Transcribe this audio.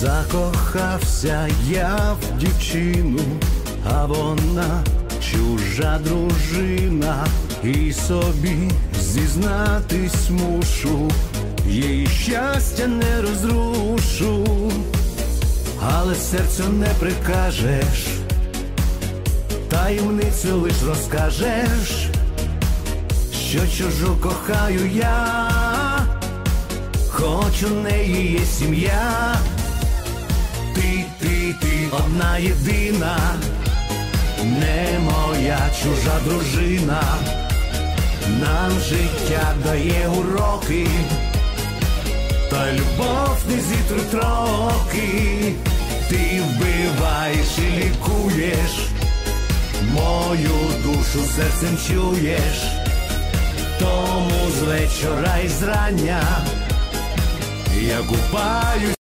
Закохався я в дівчину, а вона чужа дружина, і собі зізнатись мушу, її щастя не розрушу, але серцю не прикажеш, таємницю лиш розкажеш, що чужу кохаю я, хоч у неї є сім'я. Ти одна єдина, не моя чужа дружина, нам життя дає уроки, та любов не зітруть роки. Ти вбиваєш і лікуєш, мою душу серцем чуєш, тому з вечора і зрання я купаюсь